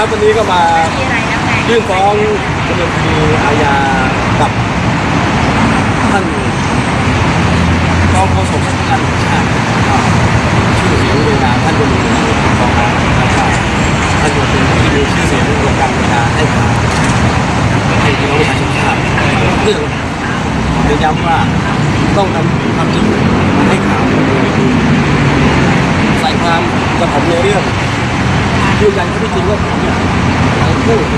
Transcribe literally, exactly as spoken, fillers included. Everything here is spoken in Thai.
ครับวันนี้ก็มายื่นฟ้องดำเนินคดีอาญากับท่านรองโฆษกสำนักงานตำรวจแห่งชาติชื่อเสียงเรียงนามท่านก็มีกองทัพนะครับท่านก็เป็นผู้ที่มีชื่อเสียงในวงการเวลาให้ข่าวให้พี่น้องประชาชนทราบเรื่องเน้นย้ำว่าต้องนำความจริงมาให้ข่าวใส่ความกระผมในเรื่องยืนยันข้อเท็จจริงว่าผมเนี่ยพูดใน